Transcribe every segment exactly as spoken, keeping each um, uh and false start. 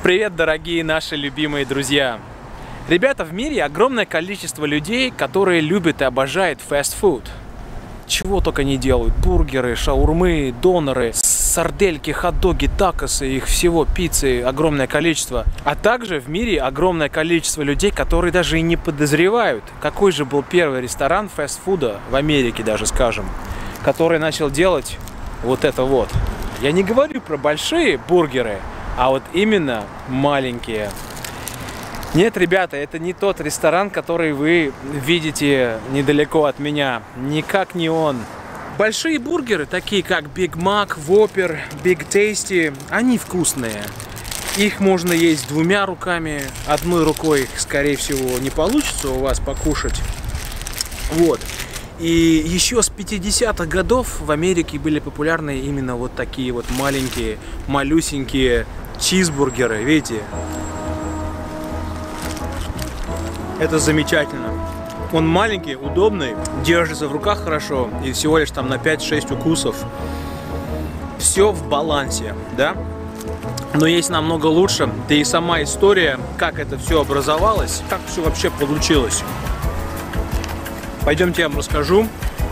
Привет, дорогие наши любимые друзья! Ребята, в мире огромное количество людей, которые любят и обожают фастфуд. Чего только не делают. Бургеры, шаурмы, доноры, сардельки, хот-доги, такосы, их всего, пиццы, огромное количество. А также в мире огромное количество людей, которые даже и не подозревают, какой же был первый ресторан фастфуда в Америке, даже скажем, который начал делать вот это вот. Я не говорю про большие бургеры, а вот именно маленькие. Нет, ребята, это не тот ресторан, который вы видите недалеко от меня. Никак не он. Большие бургеры, такие как Big Mac, Whopper, Big Tasty, они вкусные. Их можно есть двумя руками. Одной рукой их, скорее всего, не получится у вас покушать. Вот. И еще с пятидесятых годов в Америке были популярны именно вот такие вот маленькие, малюсенькие чизбургеры, видите? Это замечательно. Он маленький, удобный, держится в руках хорошо и всего лишь там на пять-шесть укусов. Все в балансе, да? Но есть намного лучше. Да и сама история, как это все образовалось, как все вообще получилось. Пойдемте, я вам расскажу.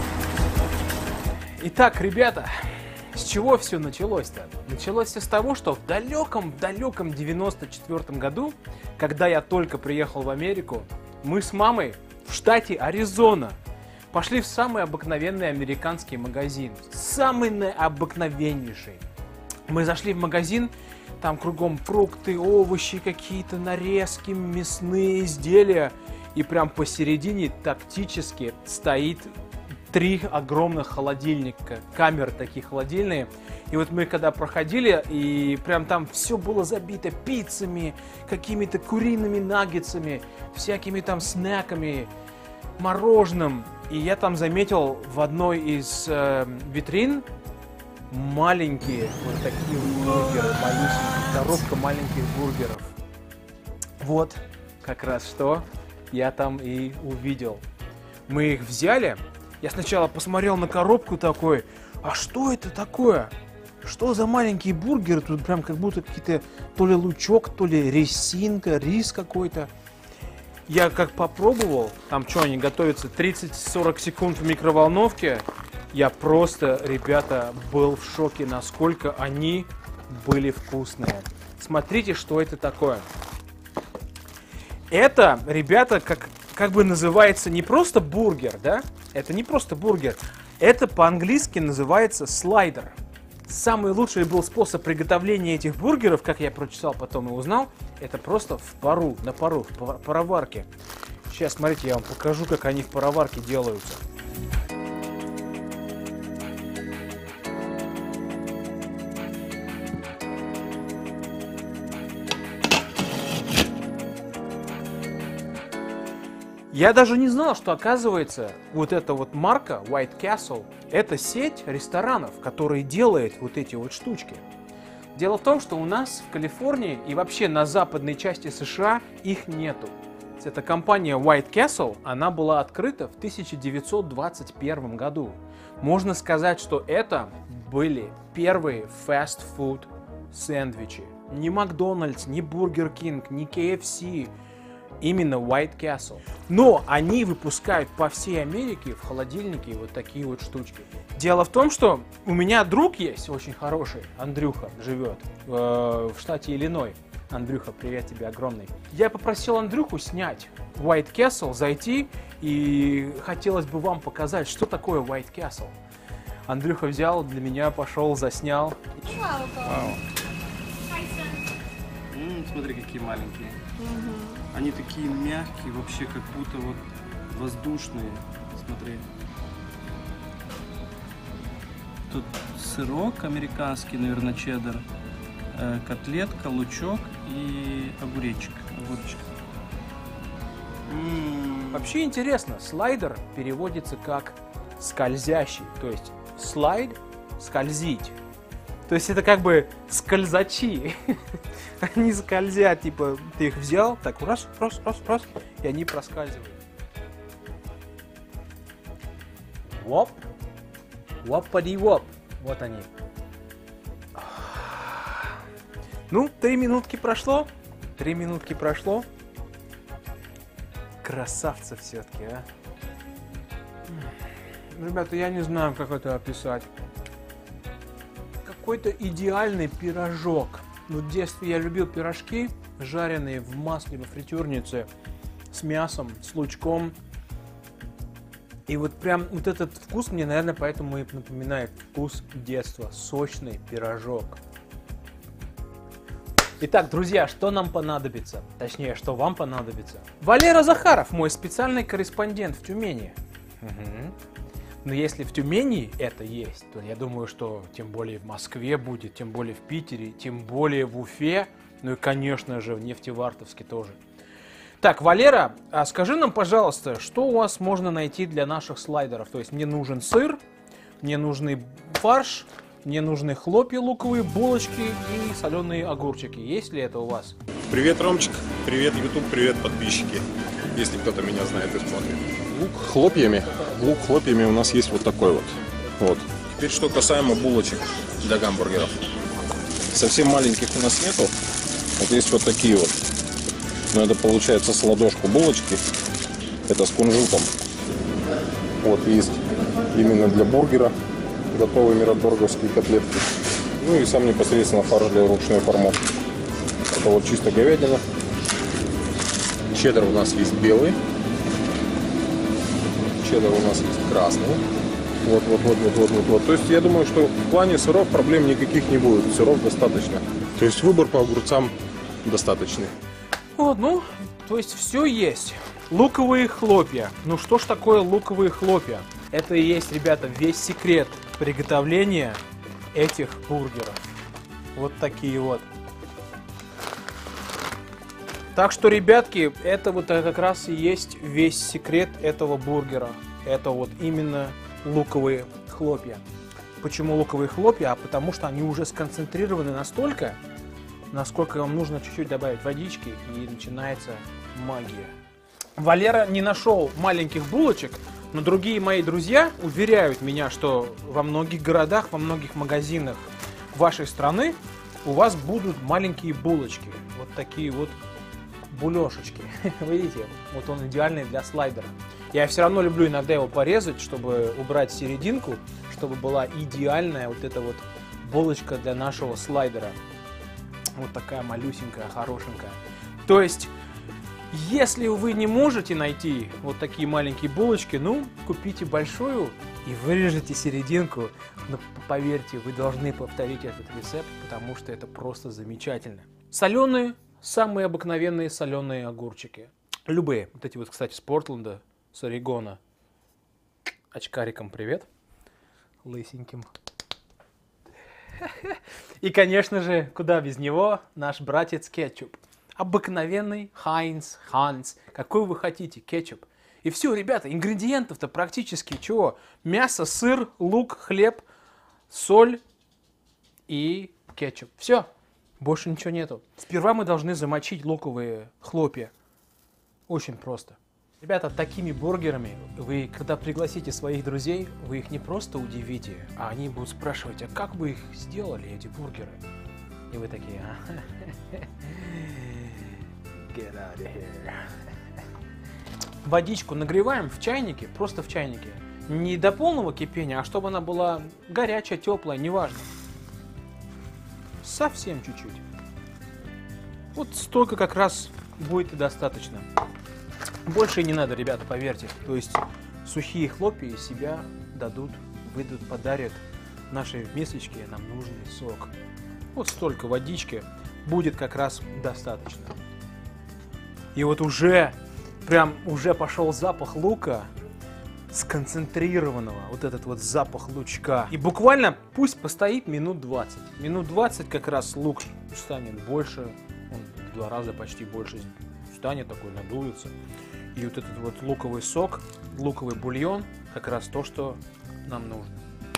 Итак, ребята, с чего все началось-то? Началось все с того, что в далеком-далеком девяносто четвёртом году, когда я только приехал в Америку, мы с мамой в штате Аризона пошли в самый обыкновенный американский магазин. Самый обыкновеннейший. Мы зашли в магазин, там кругом фрукты, овощи, какие-то нарезки, мясные изделия. И прям посередине тактически стоит три огромных холодильника, камеры такие холодильные. И вот мы когда проходили, и прям там все было забито пиццами, какими-то куриными наггетсами, всякими там снеками, мороженым. И я там заметил в одной из э, витрин маленькие вот такие бургеры, малюсенькие, коробка маленьких бургеров. Вот как раз что я там и увидел. Мы их взяли. Я сначала посмотрел на коробку такой, а что это такое? Что за маленькие бургеры? Тут прям как будто какие-то то ли лучок, то ли рисинка, рис какой-то. Я как попробовал, там что они готовятся, тридцать-сорок секунд в микроволновке. Я просто, ребята, был в шоке, насколько они были вкусные. Смотрите, что это такое. Это, ребята, как, как бы называется не просто бургер, да? Это не просто бургер. Это по-английски называется слайдер. Самый лучший был способ приготовления этих бургеров, как я прочитал потом и узнал, это просто в пару, на пару, в пароварке. Сейчас, смотрите, я вам покажу, как они в пароварке делаются. Я даже не знал, что, оказывается, вот эта вот марка White Castle – это сеть ресторанов, которые делает вот эти вот штучки. Дело в том, что у нас в Калифорнии и вообще на западной части США их нету. Эта компания White Castle, она была открыта в тысяча девятьсот двадцать первом году. Можно сказать, что это были первые фастфуд сэндвичи. Ни Макдональдс, ни Бургер Кинг, ни кей эф си. Именно White Castle. Но они выпускают по всей Америке в холодильнике вот такие вот штучки. Дело в том, что у меня друг есть очень хороший, Андрюха, живет э, в штате Иллинойс. Андрюха, привет тебе огромный. Я попросил Андрюху снять White Castle, зайти, и хотелось бы вам показать, что такое White Castle. Андрюха взял для меня, пошел, заснял. Вау. М-м, смотри, какие маленькие. Угу. Они такие мягкие, вообще как будто вот воздушные. Смотри. Тут сырок американский, наверное, чеддер, э, котлетка, лучок и огуречек. огуречек. М-м. Вообще интересно, слайдер переводится как скользящий, то есть слайд – скользить. То есть это как бы скользачи. Они скользят, типа, ты их взял, так раз, раз, раз, раз, и они проскальзывают. Воп. Вопади-воп. Вот они. Ну, три минутки прошло. Три минутки прошло. Красавцы все-таки, а. Ребята, я не знаю, как это описать. Какой-то идеальный пирожок. Ну, в детстве я любил пирожки, жареные в масле, во фритюрнице, с мясом, с лучком. И вот прям вот этот вкус мне, наверное, поэтому и напоминает вкус детства. Сочный пирожок. Итак, друзья, что нам понадобится? Точнее, что вам понадобится? Валера Захаров, мой специальный корреспондент в Тюмени. Угу. Но если в Тюмени это есть, то я думаю, что тем более в Москве будет, тем более в Питере, тем более в Уфе, ну и, конечно же, в Нефтевартовске тоже. Так, Валера, а скажи нам, пожалуйста, что у вас можно найти для наших слайдеров? То есть мне нужен сыр, мне нужны фарш, мне нужны хлопья луковые, булочки и соленые огурчики. Есть ли это у вас? Привет, Ромчик. Привет, YouTube. Привет, подписчики. Если кто-то меня знает и смотрит. Лук хлопьями. Лук хлопьями у нас есть вот такой вот. Вот. Теперь, что касаемо булочек для гамбургеров. Совсем маленьких у нас нету. Вот есть вот такие вот. Но это получается с ладошку булочки. Это с кунжутом. Вот есть именно для бургера. Готовые мираторговские котлетки. Ну и сам непосредственно фарш для ручной формовки. Это вот чисто говядина. Чеддер у нас есть белый. Чеддер у нас есть красный. Вот, вот, вот, вот, вот, вот, вот. То есть я думаю, что в плане сыров проблем никаких не будет. Сыров достаточно. То есть выбор по огурцам достаточный. Вот, ну, то есть все есть. Луковые хлопья. Ну что ж такое луковые хлопья? Это и есть, ребята, весь секрет приготовления этих бургеров. Вот такие вот. Так что, ребятки, это вот как раз и есть весь секрет этого бургера. Это вот именно луковые хлопья. Почему луковые хлопья? А потому что они уже сконцентрированы настолько, насколько вам нужно чуть-чуть добавить водички, и начинается магия. Валера не нашел маленьких булочек, но другие мои друзья уверяют меня, что во многих городах, во многих магазинах вашей страны у вас будут маленькие булочки. Вот такие вот булешечки. Видите, вот он идеальный для слайдера. Я все равно люблю иногда его порезать, чтобы убрать серединку, чтобы была идеальная вот эта вот булочка для нашего слайдера. Вот такая малюсенькая, хорошенькая. То есть, если вы не можете найти вот такие маленькие булочки, ну, купите большую и вырежете серединку. Но поверьте, вы должны повторить этот рецепт, потому что это просто замечательно. Соленые, самые обыкновенные соленые огурчики. Любые. Вот эти вот, кстати, с Портленда, с Орегона. Очкарикам привет. Лысеньким. И, конечно же, куда без него, наш братец кетчуп. Обыкновенный Хайнц, Ханс, какой вы хотите, кетчуп. И все, ребята, ингредиентов-то практически чего? Мясо, сыр, лук, хлеб, соль и кетчуп. Все, больше ничего нету. Сперва мы должны замочить луковые хлопья. Очень просто. Ребята, такими бургерами вы, когда пригласите своих друзей, вы их не просто удивите, а они будут спрашивать, а как вы их сделали, эти бургеры? И вы такие, get out of here. Водичку нагреваем в чайнике, просто в чайнике. Не до полного кипения, а чтобы она была горячая, теплая, неважно. Совсем чуть-чуть. Вот столько как раз будет и достаточно. Больше и не надо, ребята, поверьте. То есть сухие хлопья из себя дадут, выйдут, подарят нашей мисочке нам нужный сок. Вот столько водички будет как раз достаточно. И вот уже, прям уже пошел запах лука, сконцентрированного, вот этот вот запах лучка. И буквально пусть постоит минут двадцать. Минут двадцать как раз лук станет больше, он в два раза почти больше станет, такой надуется. И вот этот вот луковый сок, луковый бульон, как раз то, что нам нужно.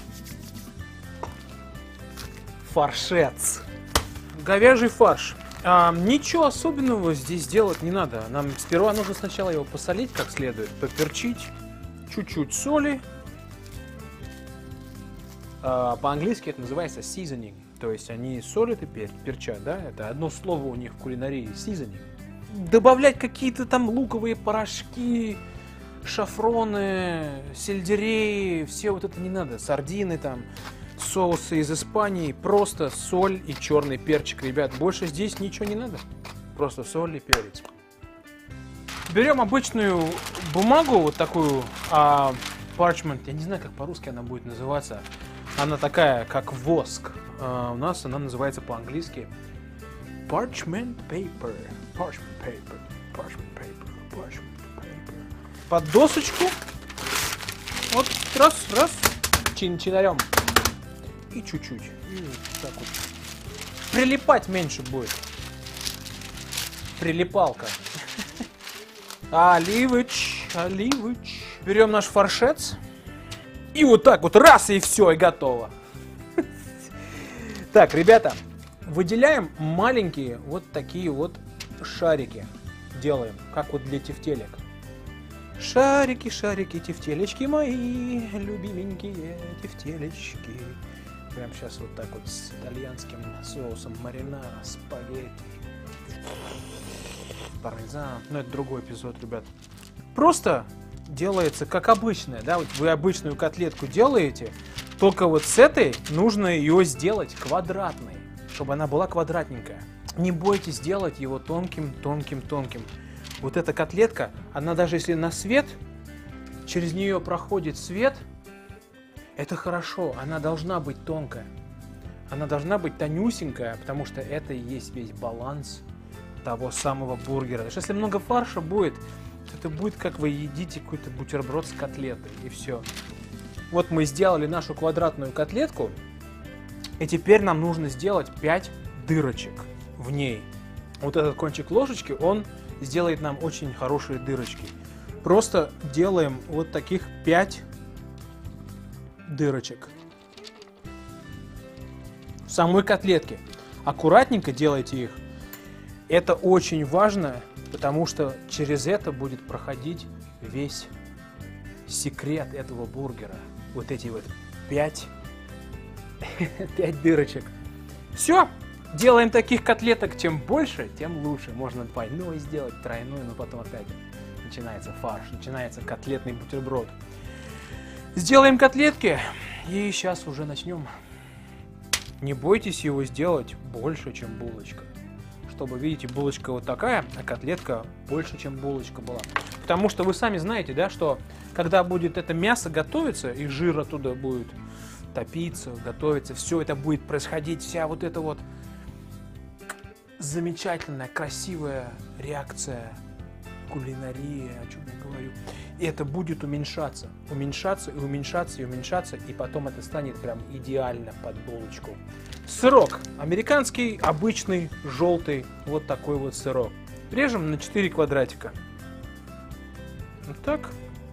Фаршец. Говяжий фарш. А, ничего особенного здесь делать не надо. Нам сперва нужно сначала его посолить как следует, поперчить, чуть-чуть соли. А, по-английски это называется seasoning. То есть они солят и пер перчат, да? Это одно слово у них в кулинарии, seasoning. Добавлять какие-то там луковые порошки, шафроны, сельдерей, все вот это не надо. Сардины там, соусы из Испании, просто соль и черный перчик, ребят. Больше здесь ничего не надо. Просто соль и перец. Берем обычную бумагу, вот такую, а, parchment, я не знаю, как по-русски она будет называться. Она такая, как воск. А у нас она называется по-английски parchment paper. Parchment paper. Parchment paper. Parchment paper. Под досочку. Вот раз, раз. Чин-чинарем. И чуть-чуть. И так вот. Прилипать меньше будет. Прилипалка. Оливыч, оливыч. Берем наш фаршец. И вот так вот раз, и все, и готово. Так, ребята, выделяем маленькие вот такие вот шарики. Делаем, как вот для тефтелек. Шарики, шарики, тефтелечки мои, любименькие тефтелечки. Прям сейчас вот так вот с итальянским соусом маринара, спагетти. Пармезан. Ну, это другой эпизод, ребят. Просто делается как обычная, да, вот вы обычную котлетку делаете, только вот с этой нужно ее сделать квадратной, чтобы она была квадратненькая. Не бойтесь делать его тонким, тонким, тонким. Вот эта котлетка, она даже если на свет, через нее проходит свет, это хорошо, она должна быть тонкая. Она должна быть тонюсенькая, потому что это и есть весь баланс того самого бургера. Потому что если много фарша будет, то это будет как вы едите какой-то бутерброд с котлетой, и все. Вот мы сделали нашу квадратную котлетку, и теперь нам нужно сделать пять дырочек в ней. Вот этот кончик ложечки, он сделает нам очень хорошие дырочки. Просто делаем вот таких пять дырочек в самой котлетке. Аккуратненько делайте их. Это очень важно, потому что через это будет проходить весь секрет этого бургера. Вот эти вот пять, пять дырочек. Все. Делаем таких котлеток, чем больше, тем лучше. Можно двойной сделать, тройной, но потом опять начинается фарш, начинается котлетный бутерброд. Сделаем котлетки и сейчас уже начнем. Не бойтесь его сделать больше, чем булочка. Чтобы, видите, булочка вот такая, а котлетка больше, чем булочка была. Потому что вы сами знаете, да, что когда будет это мясо готовиться, и жир оттуда будет топиться, готовиться, все это будет происходить, вся вот эта вот замечательная, красивая реакция кулинарии, о чем я говорю. И это будет уменьшаться, уменьшаться и уменьшаться и уменьшаться, и потом это станет прям идеально под булочку. Сырок. Американский, обычный, желтый, вот такой вот сырок. Режем на четыре квадратика. Вот так.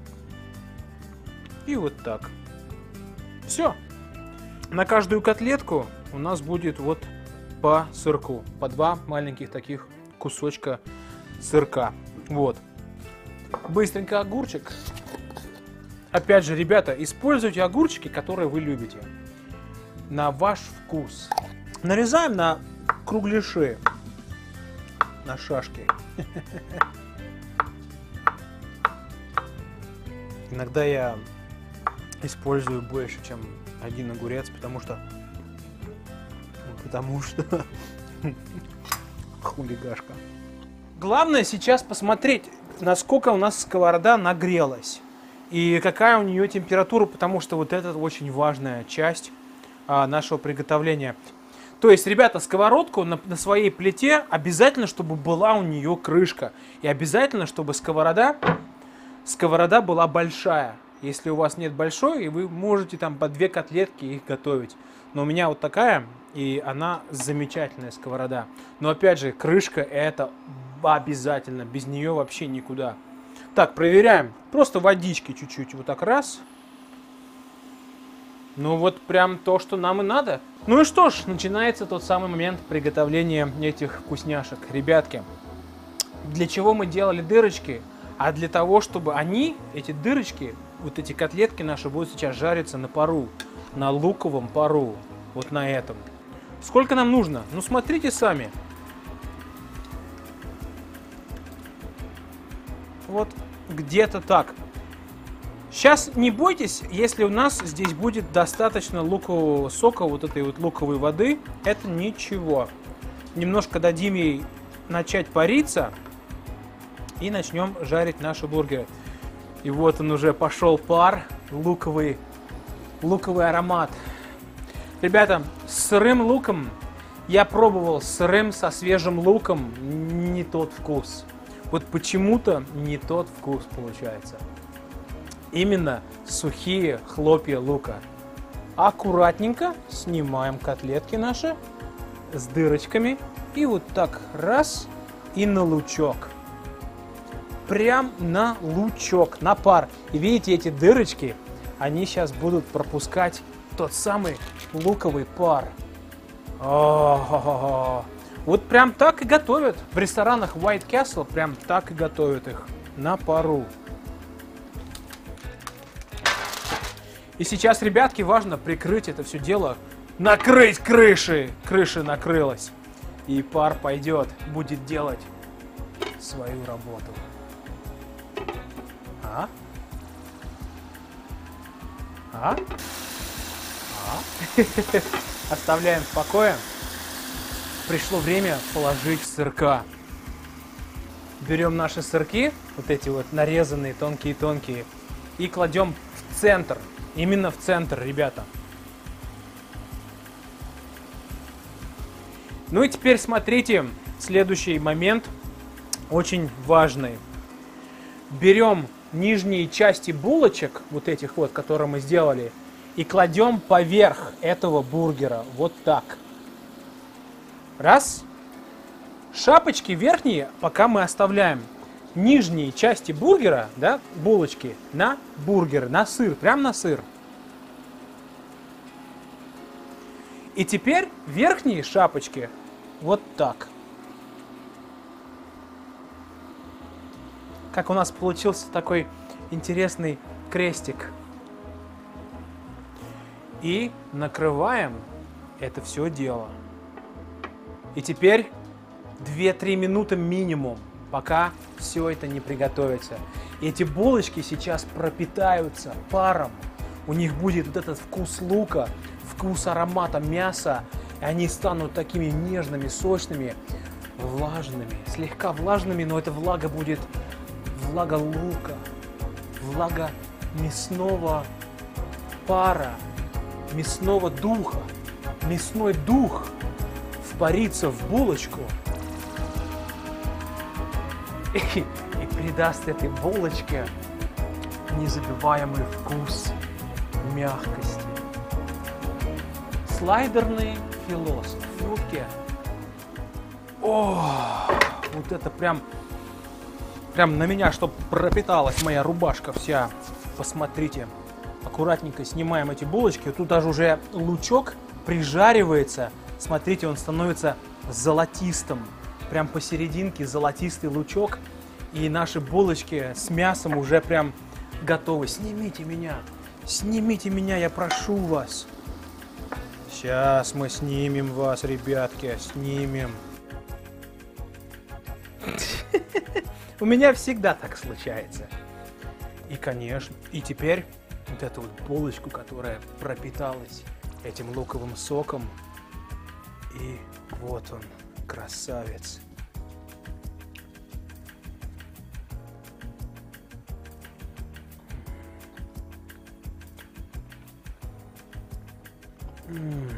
И вот так. Все. На каждую котлетку у нас будет вот по сырку. По два маленьких таких кусочка сырка. Вот. Быстренько огурчик. Опять же, ребята, используйте огурчики, которые вы любите. На ваш вкус. Нарезаем на кругляши. На шашки. Иногда я использую больше, чем один огурец, потому что... Потому что... Хулигашка. Главное сейчас посмотреть, насколько у нас сковорода нагрелась. И какая у нее температура, потому что вот это очень важная часть а, нашего приготовления. То есть, ребята, сковородку на, на своей плите обязательно, чтобы была у нее крышка. И обязательно, чтобы сковорода, сковорода была большая. Если у вас нет большой, и вы можете там по две котлетки их готовить. Но у меня вот такая, и она замечательная сковорода. Но опять же, крышка это обязательно, без нее вообще никуда. Так, проверяем. Просто водички чуть-чуть, вот так раз. Ну вот прям то, что нам и надо. Ну и что ж, начинается тот самый момент приготовления этих вкусняшек. Ребятки, для чего мы делали дырочки? А для того, чтобы они, эти дырочки, вот эти котлетки наши будут сейчас жариться на пару. На луковом пару. Вот на этом. Сколько нам нужно? Ну, смотрите сами. Вот где-то так. Сейчас не бойтесь, если у нас здесь будет достаточно лукового сока, вот этой вот луковой воды, это ничего. Немножко дадим ей начать париться и начнем жарить наши бургеры. И вот он уже пошел пар, луковый, луковый аромат. Ребята, с сырым луком я пробовал, с сырым со свежим луком не тот вкус. Вот почему-то не тот вкус получается. Именно сухие хлопья лука. Аккуратненько снимаем котлетки наши с дырочками. И вот так раз и на лучок. Прям на лучок, на пар. И видите, эти дырочки, они сейчас будут пропускать тот самый луковый пар. О-хо-хо-хо. Вот прям так и готовят. В ресторанах White Castle прям так и готовят их. На пару. И сейчас, ребятки, важно прикрыть это все дело. Накрыть крыши. Крыша накрылась. И пар пойдет, будет делать свою работу. А? А? А? Оставляем в покое. Пришло время положить сырка. Берем наши сырки, вот эти вот нарезанные тонкие-тонкие, и кладем в центр. Именно в центр, ребята. Ну и теперь смотрите, следующий момент, очень важный. Берем нижние части булочек, вот этих вот, которые мы сделали, и кладем поверх этого бургера, вот так. Раз. Шапочки верхние пока мы оставляем. Нижние части бургера, да, булочки, на бургер, на сыр, прям на сыр. И теперь верхние шапочки вот так. Как у нас получился такой интересный крестик. И накрываем это все дело. И теперь две-три минуты минимум, пока все это не приготовится. И эти булочки сейчас пропитаются паром. У них будет вот этот вкус лука, вкус аромата мяса. И они станут такими нежными, сочными, влажными. Слегка влажными, но эта влага будет влага лука, влага мясного пара, мясного духа. Мясной дух впарится в булочку и, и придаст этой булочке незабываемый вкус мягкости. Слайдерный философ. Руки. О, вот это прям, прям на меня, чтобы пропиталась моя рубашка вся. Посмотрите. Аккуратненько снимаем эти булочки. Тут даже уже лучок прижаривается. Смотрите, он становится золотистым. Прям посерединке золотистый лучок. И наши булочки с мясом уже прям готовы. Снимите меня. Снимите меня, я прошу вас. Сейчас мы снимем вас, ребятки. Снимем. У меня всегда так случается. И, конечно, и теперь вот эту вот булочку, которая пропиталась этим луковым соком. И вот он, красавец. М-м.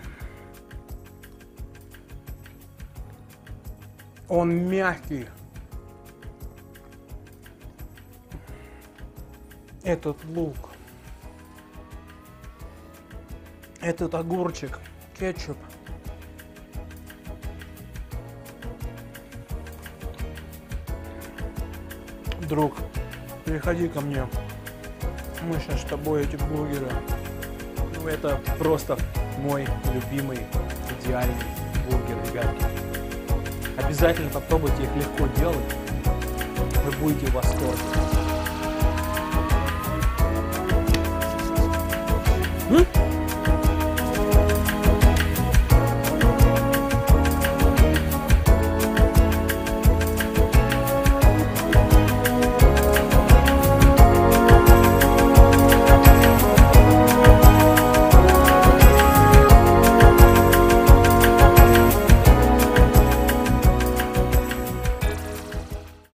Он мягкий. Этот лук. Этот огурчик. Кетчуп. Друг, приходи ко мне. Мы сейчас с тобой эти бургеры. Ну, это просто мой любимый, идеальный бургер, ребятки. Обязательно попробуйте, их легко делать. Вы будете в восторге. М?